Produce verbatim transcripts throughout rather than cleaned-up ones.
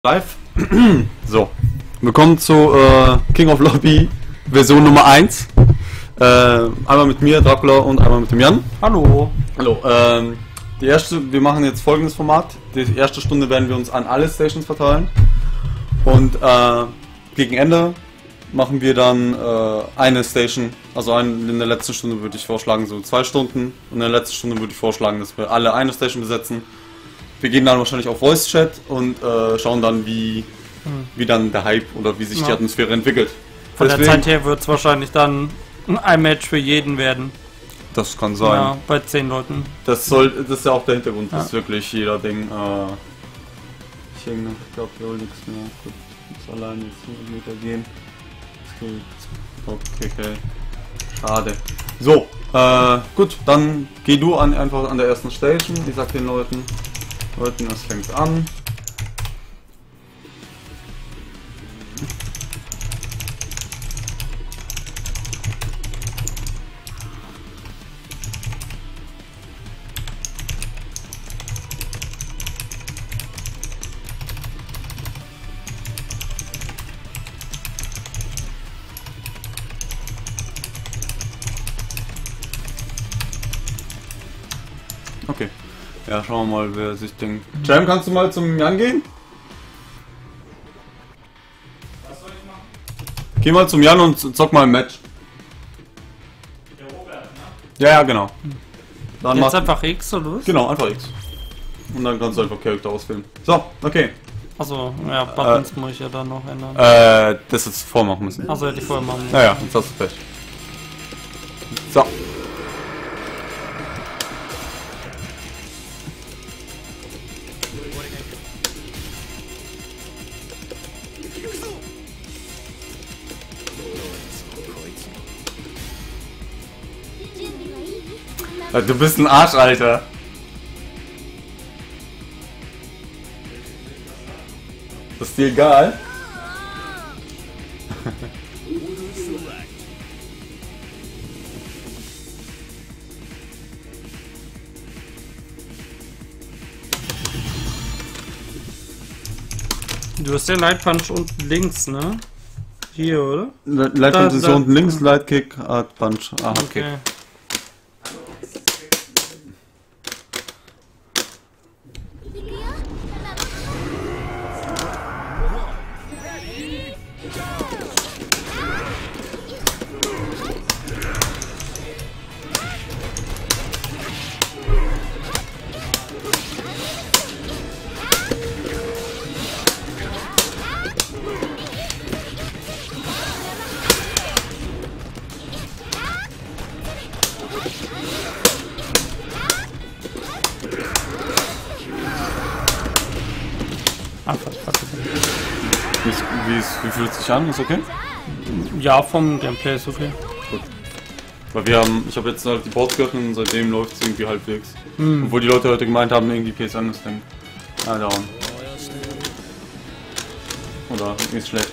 Live. So, willkommen zu äh, King of Lobby Version Nummer eins. Äh, einmal mit mir, Dracula, und einmal mit dem Jan. Hallo. Hallo. Ähm, die erste, wir machen jetzt folgendes Format. Die erste Stunde werden wir uns an alle Stations verteilen. Und äh, gegen Ende machen wir dann äh, eine Station. Also ein, in der letzten Stunde würde ich vorschlagen, so zwei Stunden. Und in der letzten Stunde würde ich vorschlagen, dass wir alle eine Station besetzen. Wir gehen dann wahrscheinlich auf Voice Chat und äh, schauen dann, wie, hm. wie dann der Hype oder wie sich ja. die Atmosphäre entwickelt. Von Deswegen, der Zeit her wird es wahrscheinlich dann ein Match für jeden werden. Das kann sein. Ja, bei zehn Leuten. Das soll, das ist ja auch der Hintergrund, ja. dass wirklich jeder Ding. Äh, ich hänge, ich glaube, hier nichts mehr. Gut, ich muss alleine jetzt hundert Meter gehen. Okay, okay. Schade. So, äh, gut, dann geh du an, einfach an der ersten Station. Ich sag den Leuten. Leuten, es fängt an. Okay. Ja, schauen wir mal, wer sich denkt. Jam, kannst du mal zum Jan gehen? Was soll ich machen? Geh mal zum Jan und zock mal ein Match. Der Robert, ne? Ja, ja, genau. Dann Jetzt mach, einfach X oder was? Genau, einfach X. Und dann kannst du einfach Charakter auswählen. So, okay. Achso, ja, Buttons äh, muss ich ja dann noch ändern. Äh, das jetzt vormachen müssen. Achso, hätte ich vorher machen müssen. Naja, jetzt hast du Pech. So. Du bist ein Arsch, Alter. Das ist dir egal? Du hast den Light Punch unten links, ne? Hier, oder? Light Punch ist unten links, Light Kick, Art Punch. Ah, okay. okay. Wie, ist, wie, ist, wie fühlt es sich an? Ist okay? Ja, vom Gameplay ist okay. Gut. Weil wir haben, ich habe jetzt halt die Boards geöffnet und seitdem läuft es irgendwie halbwegs. Hm. Obwohl die Leute heute gemeint haben, irgendwie P S N ist Ding. Ah, dauern. Oder ist schlecht.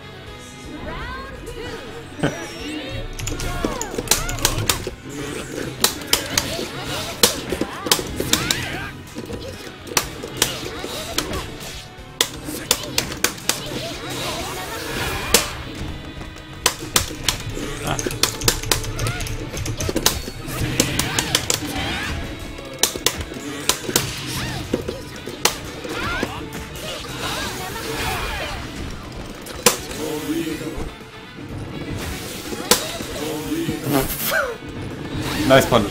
Nice Punish.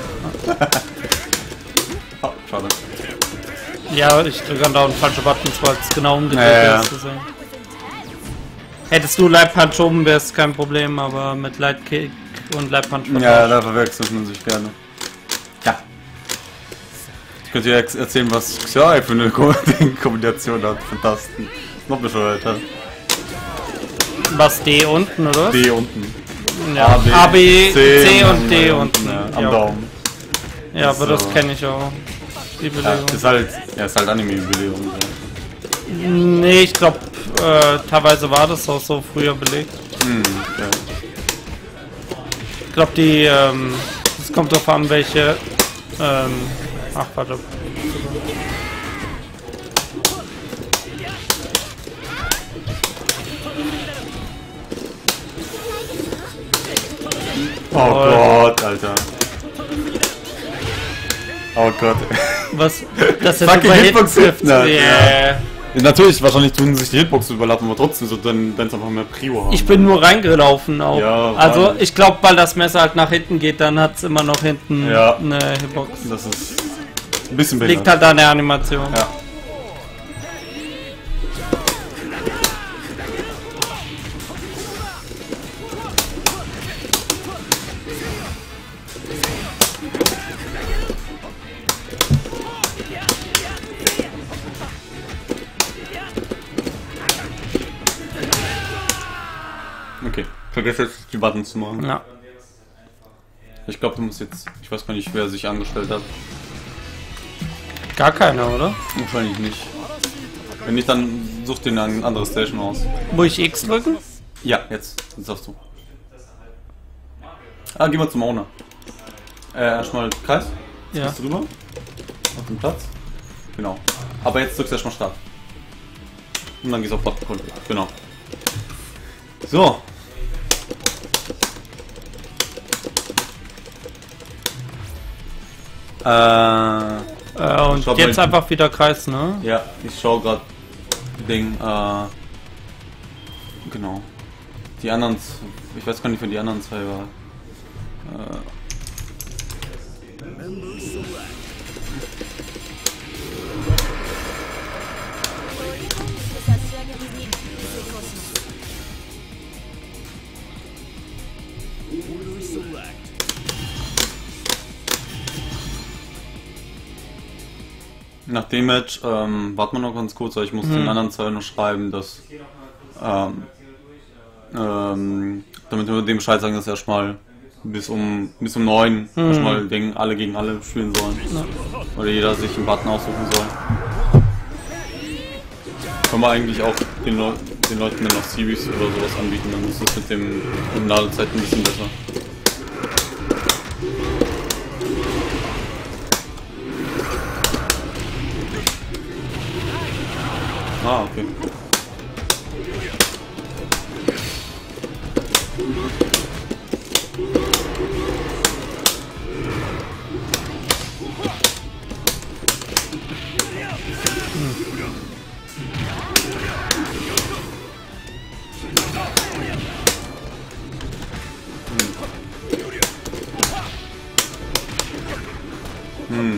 Oh, schade. Ja, ich drücke dann da einen falschen Button, weil es genau umgedreht ja, ist. Ja. Hättest du Light Punch oben, wäre es kein Problem, aber mit Light Kick und Light Punch. Ja, da verwechselt man sich gerne. Ja. Ich könnte dir erzählen, was Xiaoai für eine Kombination hat von Tasten. Noch bescheuerter. Was, D unten, oder? D unten. Ja, A, B, A, B C, C und D unten. Ja, am ja. Daumen. Ja, aber das kenne ich auch. Die Belegung. Ja, ist halt, ja, ist halt Anime-Belegung. Ja. Nee, ich glaube, äh, teilweise war das auch so früher belegt. Hm, okay. Ich glaube, die, ähm, es kommt darauf an, welche, ähm, ach, warte. Oh Toll. Gott, Alter. Oh Gott. Was? Das ist Fucking super Hitbox trifft. Hit, ne? Yeah. Ja, natürlich, wahrscheinlich tun sich die Hitboxen überlappen, aber trotzdem so, dann, wenn es einfach mehr Prio haben. Ich bin nur reingelaufen auch. Ja, also Mann. ich glaube, weil das Messer halt nach hinten geht, dann hat es immer noch hinten Ja. eine Hitbox. Das ist ein bisschen Liegt behindert. halt an der Animation. Ja. Okay, vergiss jetzt die Buttons zu machen. Ja. Ich glaube, du musst jetzt. Ich weiß gar nicht, wer sich angestellt hat. Gar keiner, oder? Wahrscheinlich nicht. Wenn nicht, dann such dir eine andere Station aus. Muss ich X drücken? Ja, jetzt. Jetzt darfst du. Ah, geh mal zum Owner. Äh, erstmal Kreis. Jetzt Ja. bist du drüber. Auf den Platz. Genau. Aber jetzt drückst du erstmal Start. Und dann gehst du auf Button Control. Genau. So. Äh. Äh, und Schau jetzt mal. einfach wieder Kreis, ne? Ja, ich schau gerade Ding, äh, genau. Die anderen, z- ich weiß gar nicht, wer die anderen zwei war. Äh, nach dem Match, ähm, warten wir noch ganz kurz, weil ich muss den anderen zwei noch schreiben, dass, ähm, ähm, damit wir dem Bescheid sagen, dass erstmal bis um bis um neun erstmal gegen alle gegen alle spielen sollen. Oder jeder sich einen Button aussuchen soll. Können wir eigentlich auch den, Leu den Leuten dann noch Series oder sowas anbieten, dann ist das mit dem mit der Ladezeit ein bisschen besser. Ah, okay. Hm.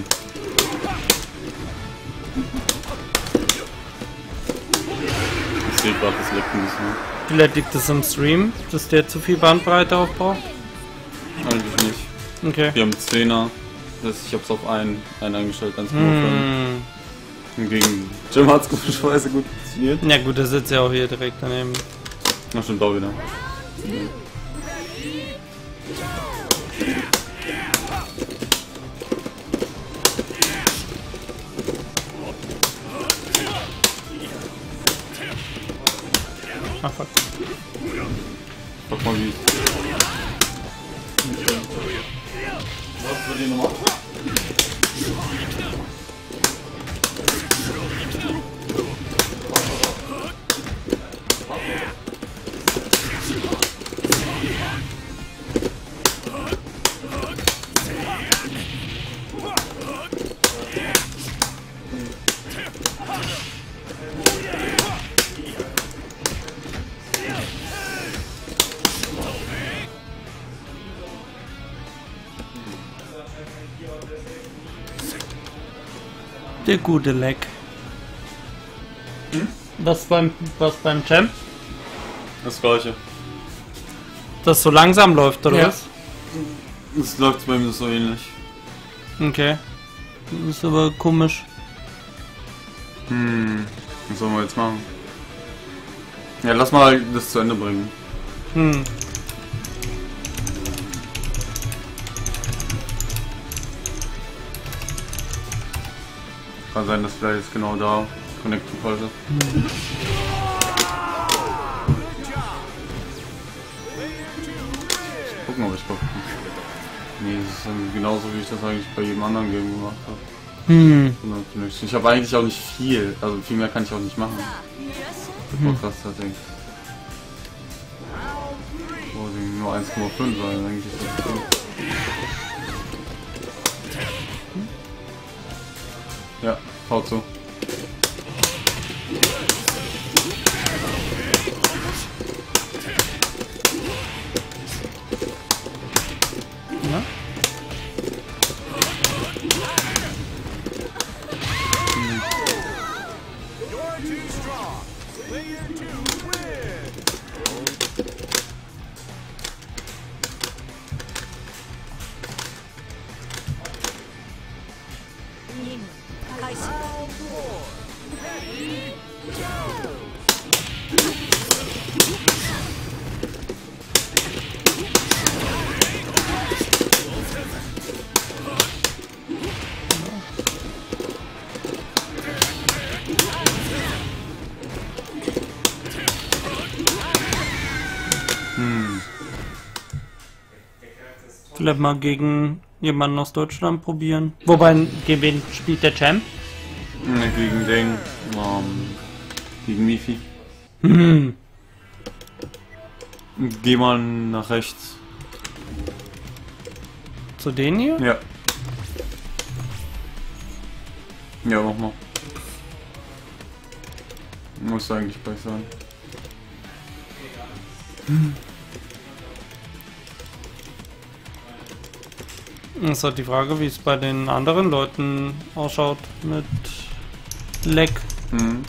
Ich sehe gerade, das leckt ein bisschen. Vielleicht liegt es im Stream, dass der zu viel Bandbreite aufbraucht. Eigentlich nicht. Okay. Wir haben zehner. Das heißt, ich habe es auf einen, einen eingestellt, eins Komma fünf. Hm. Hingegen Jim hat es komischerweise gut funktioniert. Ja gut, der sitzt ja auch hier direkt daneben. Na stimmt auch wieder. Ach fuck. Guck mal wie. Was wird die Nummer? Der gute Leck. Hm? Was beim was beim Champ? Das gleiche. Das so langsam läuft, oder Ja. was? Das läuft bei mir so ähnlich. Okay. Das ist aber komisch. Hm. Was sollen wir jetzt machen? Ja, lass mal das zu Ende bringen. Hm. Kann sein, dass vielleicht jetzt genau da Connecting falsch ist. Gucken, ob ich Bock habe. Nee, das ist dann genauso wie ich das eigentlich bei jedem anderen Game gemacht habe. Hm. Ich habe eigentlich auch nicht viel, also viel mehr kann ich auch nicht machen. Super krass, das Ding. nur eins Komma fünf sein, eigentlich ist das gut. Ja, haut so. Ja. Hm. Vielleicht mal gegen jemanden aus Deutschland probieren. Wobei, gegen wen spielt der Champ? Ne, gegen den, ähm, gegen Mifi. Hm. Geh mal nach rechts. Zu denen hier? Ja. Ja, mach mal. Muss eigentlich gleich sein. Hm. Das ist halt die Frage, wie es bei den anderen Leuten ausschaut mit Leck. Mhm.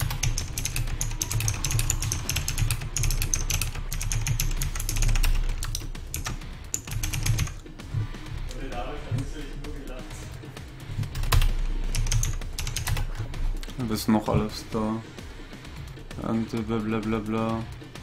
Was ist noch alles da? Und bla bla bla bla.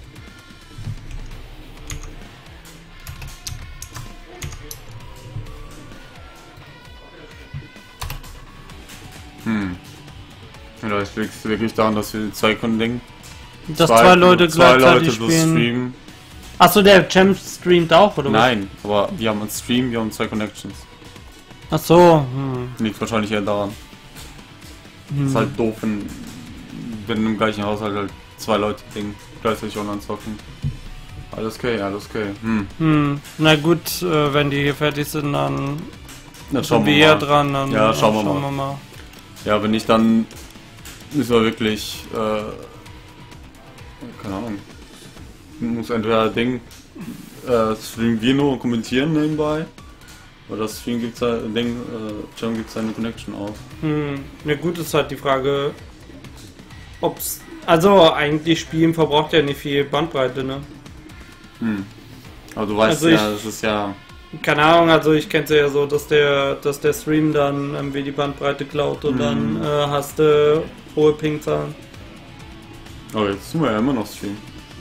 Hm. Ja, es liegt wirklich daran, dass wir zwei Kunden Dass zwei, zwei Leute zwei gleichzeitig Leute spielen. streamen. Achso, der Champ streamt auch, oder was? Nein, aber wir haben einen Stream, wir haben zwei Connections. Achso, hm. Liegt wahrscheinlich eher daran. Hm. Ist halt doof, wenn, wenn im gleichen Haushalt halt zwei Leute Ding gleichzeitig online zocken. Alles okay, alles okay. Hm. Hm. Na gut, äh, wenn die hier fertig sind, dann Dann sind schauen wir wir eher mal. dran. Dann Ja, schauen wir schauen mal. wir mal. Ja, wenn nicht, dann müssen wir wirklich, äh, keine Ahnung, muss entweder Ding, äh, streamen wir nur und kommentieren nebenbei, oder das Stream gibt es Ding, äh, John gibt seine Connection auf. Hm. Na gut, ist halt die Frage, ob's. Also, eigentlich Spielen verbraucht ja nicht viel Bandbreite, ne? Hm. Aber du weißt Also ja, ich- das ist ja, Keine Ahnung, also ich kenn's ja so, dass der, dass der Stream dann irgendwie die Bandbreite klaut und Mhm. dann äh, hast du hohe Ping-Zahlen. aber jetzt tun wir ja immer noch Stream.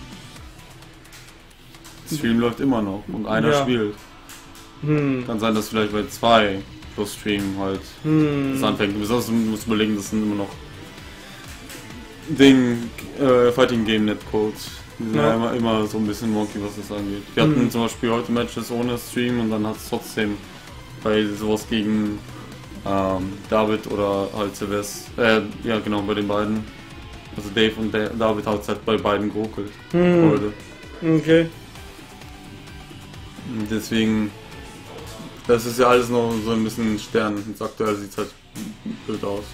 Stream läuft immer noch und einer Ja. spielt. Hm. Kann sein, dass vielleicht bei zwei plus Stream halt Hm. das anfängt. Besonders musst du überlegen, das sind immer noch Ding, äh, Fighting Game Netcodes. Die sind Ja. ja immer, immer so ein bisschen wonky, was das angeht. Wir hatten Mhm. zum Beispiel heute Matches ohne Stream und dann hat es trotzdem bei sowas gegen ähm, David oder halt Silvester, äh, ja genau, bei den beiden. Also Dave und Da- David hat es halt bei beiden geruckelt Hm. heute. Okay. Und deswegen, das ist ja alles noch so ein bisschen Stern. Jetzt aktuell sieht es halt blöd aus.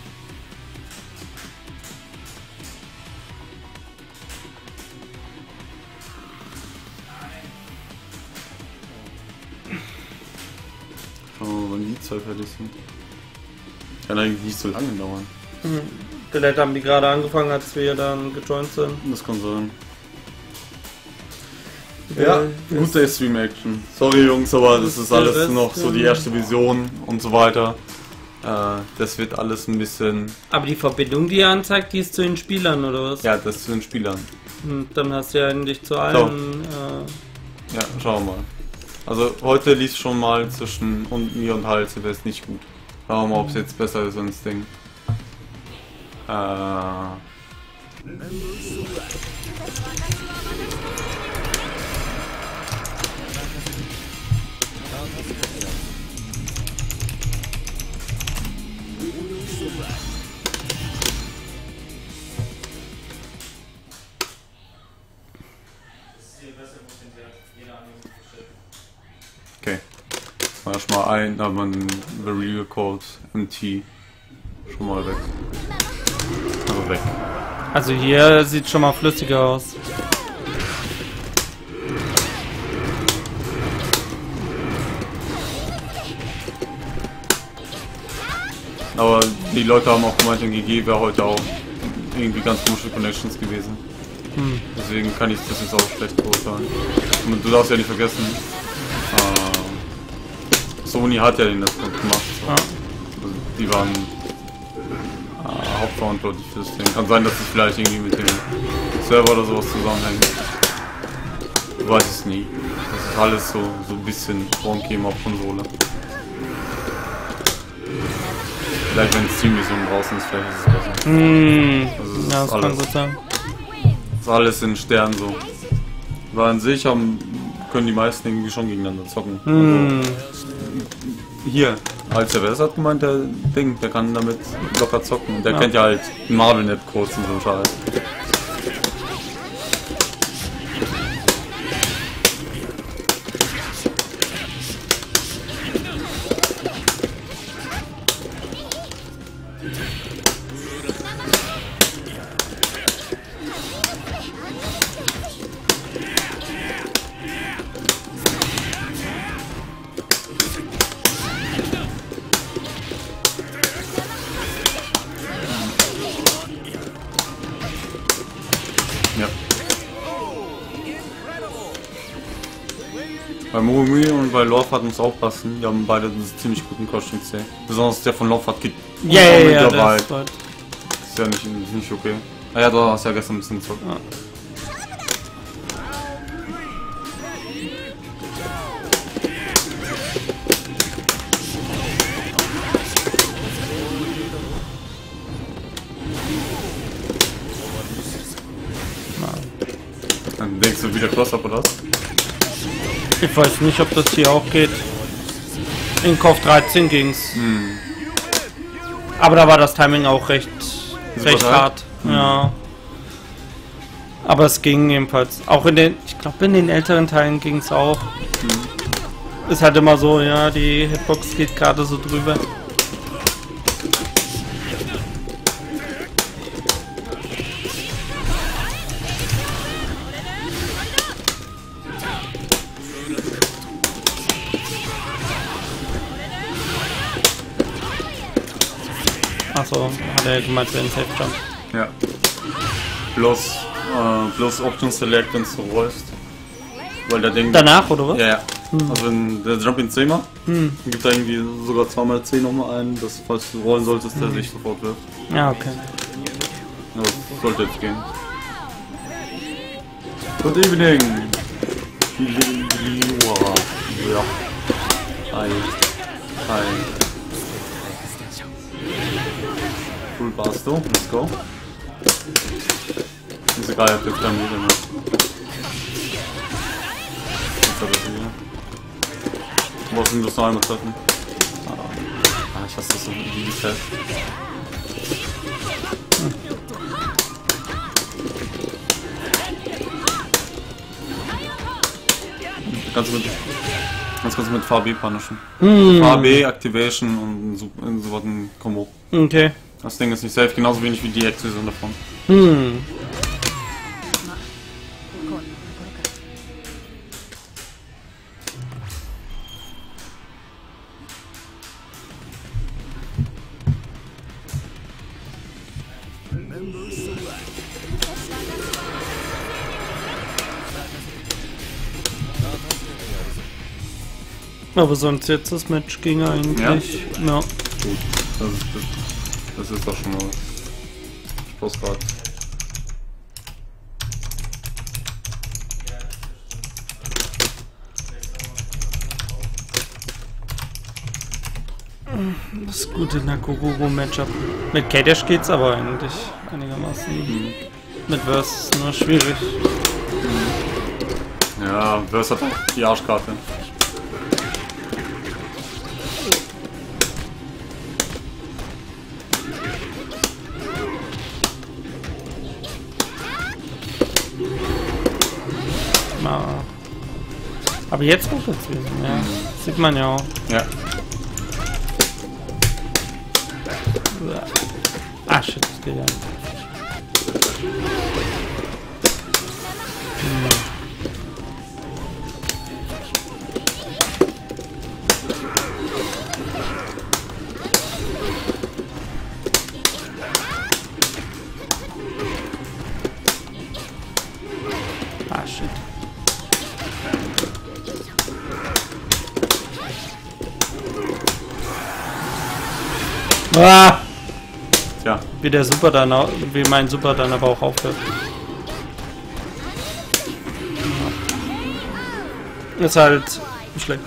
Schauen wir mal, wann die zwei fertig sind. Kann eigentlich nicht so lange dauern. Hm. Vielleicht haben die gerade angefangen, als wir dann gejoint sind. Das kann sein. Äh, Ja, das- gute Stream-Action. Sorry Jungs, aber das ist Der alles Rest, noch so die ähm, erste Vision und so weiter. Äh, das wird alles ein bisschen... Aber die Verbindung, die er anzeigt, die ist zu den Spielern, oder was? Ja, das zu den Spielern. Hm, dann hast du ja eigentlich zu allen. Äh, Ja, schauen wir mal. Also heute lief schon mal zwischen und mir und Hals, wäre es nicht gut. Schauen wir mal, ob es jetzt besser ist als das Ding. Äh, Okay. Mal erstmal ein, aber ein Variable Code M T schon mal weg. Also weg. Also hier sieht schon mal flüssiger aus. Aber die Leute haben auch gemeint, in G G wäre heute auch irgendwie ganz komische Connections gewesen. Hm. Deswegen kann ich das jetzt auch schlecht beurteilen. Und du darfst ja nicht vergessen, äh, Sony hat ja den Netzwerk gemacht. So. Ah. Also die waren äh, hauptverantwortlich für das Ding. Kann sein, dass es vielleicht irgendwie mit dem Server oder sowas zusammenhängt. Du weißt es nie. Das ist alles so, so ein bisschen wonky auf Konsole. Vielleicht wenn Steam-Vision draußen ist, vielleicht ist es besser. Hm. Also es Ja, ist das kann alles, gut sein. ist alles in Sternen so. Weil an sich haben, können die meisten irgendwie schon gegeneinander zocken. Hm. Also, hier, als der Wes hat gemeint, der Ding, der kann damit locker zocken. Und der Ja. kennt ja halt Marvel-Net-Codes und so einen Scheiß. Ja. Bei Mogumi und bei Lorfat muss aufpassen, die haben beide einen ziemlich guten Coaching C. Besonders der von Lorfat geht Ja, ja, ja, dabei. das ist weit. Ist ja nicht, ist nicht okay. Ah ja, du hast ja gestern ein bisschen gezockt. Ja. Dann denkst du wieder Cross-Up oder was? Ich weiß nicht, ob das hier auch geht. In K O V dreizehn ging's. Hm. Aber da war das Timing auch recht, Ist recht brutal? hart. Ja. Aber es ging jedenfalls. Auch in den, ich glaube in den älteren Teilen ging es auch. Ist halt immer so, ja, die Hitbox geht gerade so drüber. Achso, hat er gemeint für den Safe Jump. Ja. Plus, äh, plus Option Select, wenn du rollst. Weil der Ding. Danach, oder was? Ja, ja. Also wenn der Jump in zehnmal, Hm. gibt er irgendwie sogar zweimal zehn nochmal ein, dass falls du rollen solltest, der sich sofort wirft. Ja, okay. Aber das sollte jetzt gehen. Good evening! Liwa. Ja. Hi. Hi. Full Basto, let's go. Ist egal, ich hab jetzt keinen Mut mehr. Jetzt hat er sie wieder. Du brauchst ihn bloß noch einmal treffen. Ah, ah, ich hasse das so wie fest. Kannst du mit, kannst du mit V B punishen. Hm. V B, Activation und so, so was ein Combo. Okay. Das Ding ist nicht safe, genauso wenig wie die Explosion davon. Hm. Aber sonst jetzt das Match ging eigentlich. Ja. Gut, das ist, das, das ist doch schon mal was. Postcard. Das gute Nakogoro-Matchup. Mit K-Dash geht's aber eigentlich einigermaßen. Mhm. Mit Verse ist nur schwierig. Ja, Verse hat auch die Arschkarte. Na. Aber jetzt ruckelt es wieder. Ja. Sieht man ja auch. Ja. Ah, shit, das geht ja. Hm. Ah, shit. Ah! Tja. Wie der Super dann, au- wie mein Super dann aber auch aufhört. Ist halt schlecht.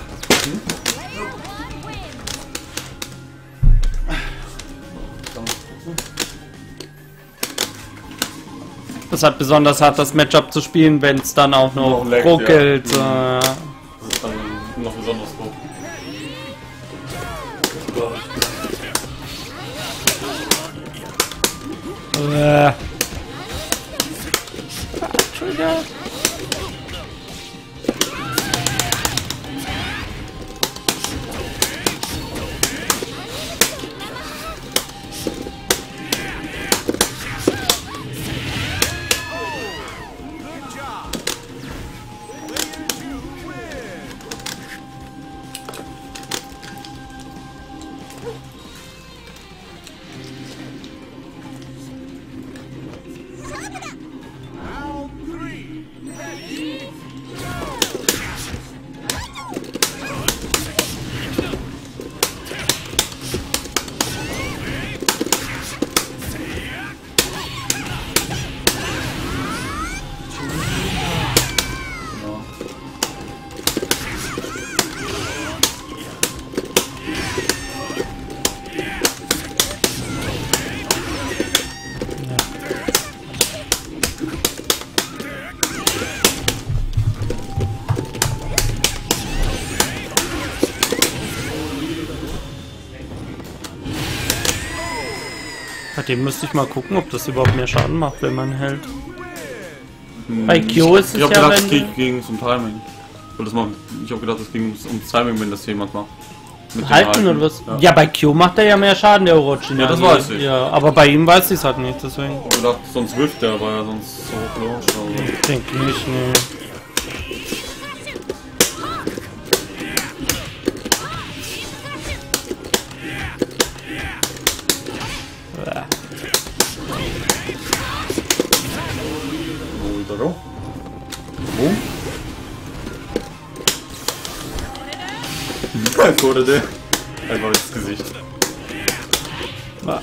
Das ist halt besonders hart, das Matchup zu spielen, wenn es dann auch noch Noch leckt, ruckelt. ja. äh, Das ist dann noch besonders gut. Äh. Trigger. Bei dem müsste ich mal gucken, ob das überhaupt mehr Schaden macht, wenn man hält. Bei Kyo ist es Ich hab ja, gedacht, wenn es ging, ging zum Timing. Weil das machen. Ich hab gedacht, es ging ums, ums Timing, wenn das jemand macht. Mit dem Halten oder was? Ja. Ja, bei Kyo macht er ja mehr Schaden, der Orochi. Ja, das weiß ich. Ja, aber bei ihm weiß ich es halt nicht, deswegen. Ich hab gedacht, sonst wirft der, weil er sonst so hoch launcht. Also. Ich denke nicht, nee. Äh. Wo? Wo? Wurde der? Einfach ins Gesicht. Ah.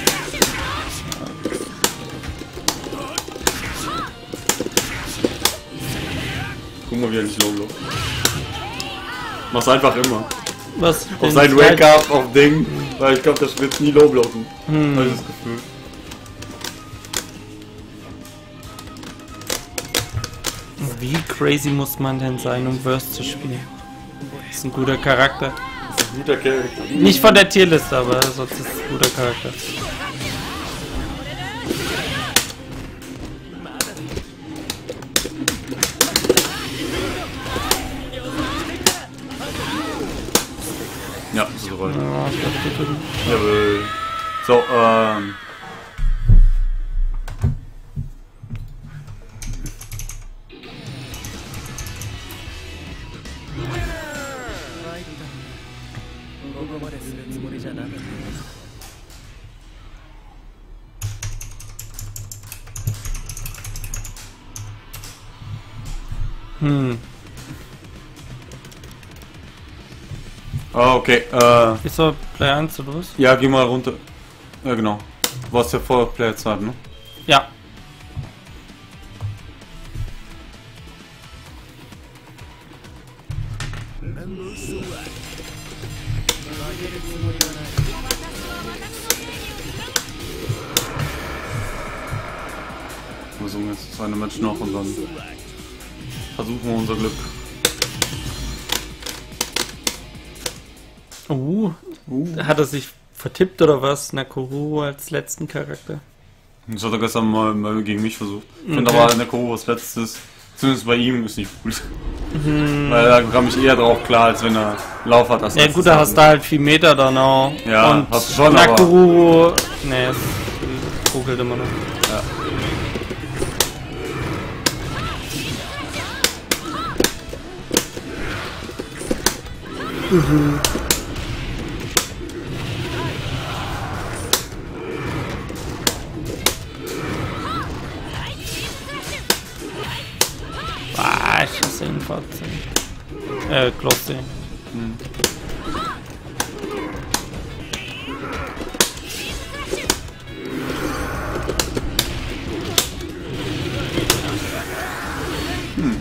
Guck mal, wie er nicht low läuft. Mach's einfach immer. Was? Auf sein Wake-Up, auf Ding. Weil ich glaube, das wird nie low blocken. Hm. Hab ich das Gefühl. Wie crazy muss man denn sein, um Burst zu spielen? Das ist ein guter Charakter. Das ist ein guter Charakter. Nicht von der Tierliste, aber sonst ist es ein guter Charakter. Ja, so weit. Ja, ich glaub, das wird- Jawohl. So, ähm. Hm. Ah, okay, äh. Ist so Player eins oder was? Ja, geh mal runter. Ja, genau. Du warst ja vor Playerzeit, ne? Ja. Wir versuchen jetzt das eine Match noch und dann versuchen wir unser Glück. Uh, Uh. hat er sich vertippt oder was? Nakuru als letzten Charakter. Das hat er gestern mal, mal gegen mich versucht. Ich finde Okay. aber Nekoro als letztes Zumindest bei ihm ist nicht gut. Mhm. Weil da kam ich eher drauf klar, als wenn er Lauf hat. Ja gut, da hast du halt viel Meter dann auch. Ja, und hast du schon, Nakuru... Ne, es ruckelt immer noch. Ja. Mhm. Ah, ich hasse den vierzehn. Äh, Klosse. Hm. Hm.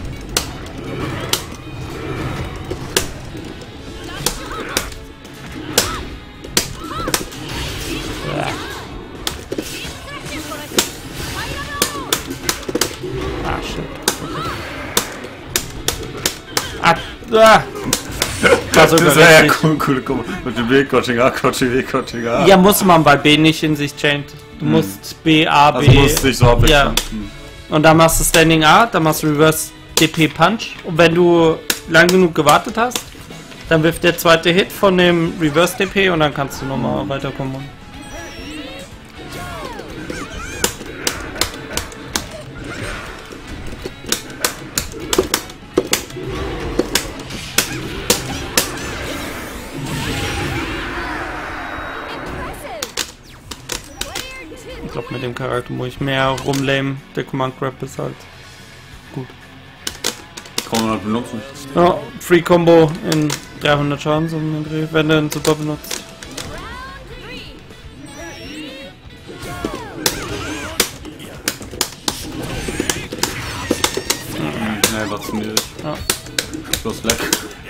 Ah, shit. Ah, ah. Also das wäre ja cool, cool, cool. Mit dem W-Coaching A, Coaching W, Coaching A. Ja, muss man, weil B nicht in sich chaint. Du hm. musst B, A, B. Also musst dich so abwechseln. Ja. Hm. Und dann machst du Standing A, dann machst du Reverse D P Punch. Und wenn du lang genug gewartet hast, dann wirft der zweite Hit von dem Reverse D P und dann kannst du nochmal hm. weiterkommen. Ich glaube, mit dem Charakter muss ich mehr rumlame. Der Command Grab ist halt gut. Kann man halt benutzen. Ja, Free Combo in dreihundert Schaden, so um den Dreh, wenn der ihn super benutzt. Mhm, ne, war zu niedrig. Ja. Bloß leck.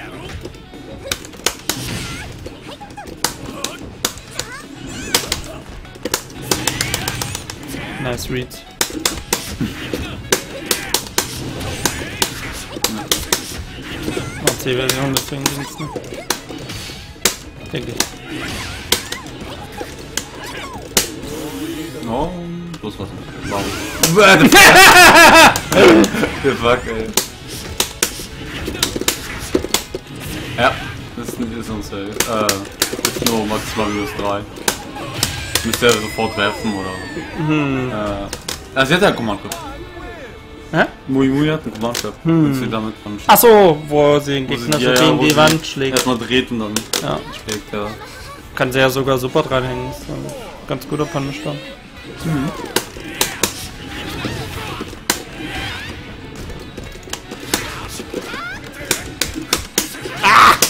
Nice Reads. A C-Version, deswegen ging's nicht. Denke ich. Oh, bloß was. Warum? The fuck, ey. Ja, das ist uns safe. Äh, ist nur maximal minus drei. Müsste er sofort werfen, oder? Hm. Äh, also, sie hat ja einen Command Grab. Hä? Mui Mui hat einen Command Grab. Hm. Und sie damit von Achso, wo sie den Gegner sie, so ja, gegen ja, die Wand schlägt. Erstmal dreht und dann ja. schlägt, ja. Kann sie ja sogar super dranhängen. Ist ein ganz guter Punish dann. Mhm. Ah!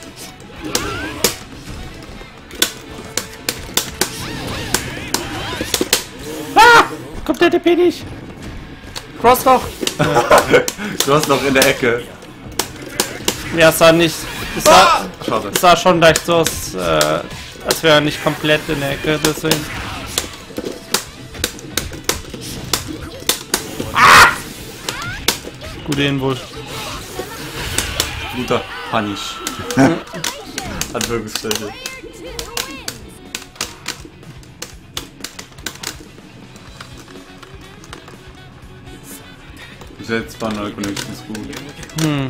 Ah! Kommt der D P nicht? Cross doch! Du hast noch in der Ecke. Ja, es sah nicht. Es sah, ah! Schade. Es sah schon leicht so aus, äh, als wäre er nicht komplett in der Ecke, deswegen. Ah! Gute Inwurf. Guter Punish. Hat Wirkungsfläche. Bis jetzt waren neue Connections gut. Hm.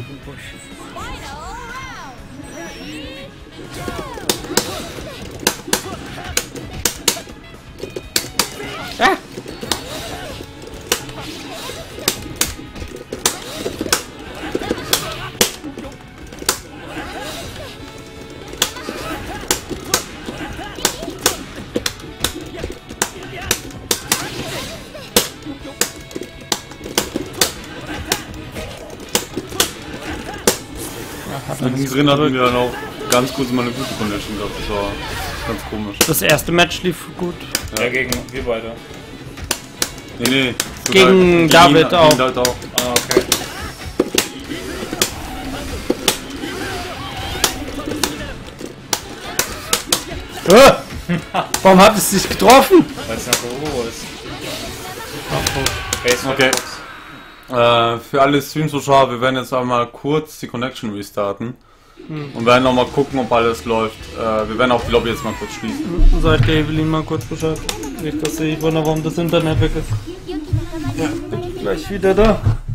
Ah! Mittendrin hatten wir dann auch ganz kurz mal eine gute Connection gehabt. Das war ganz komisch. Das erste Match lief gut. Ja, ja gegen wir beide. Nee, nee. Gegen gegen David ihn, auch. Gegen David auch. Ah, okay. Ah! Warum hat es dich getroffen? Weil es nach Euro ist. Ach, okay. Äh, für alle Stream-Zuschauer, wir werden jetzt einmal kurz die Connection restarten. Hm. Und werden noch mal gucken, ob alles läuft. Äh, wir werden auch die Lobby jetzt mal kurz schließen. Seid der Evelyn mal kurz Bescheid. Nicht, dass ich wundere, warum das Internet weg ist. Ja, bin gleich wieder da.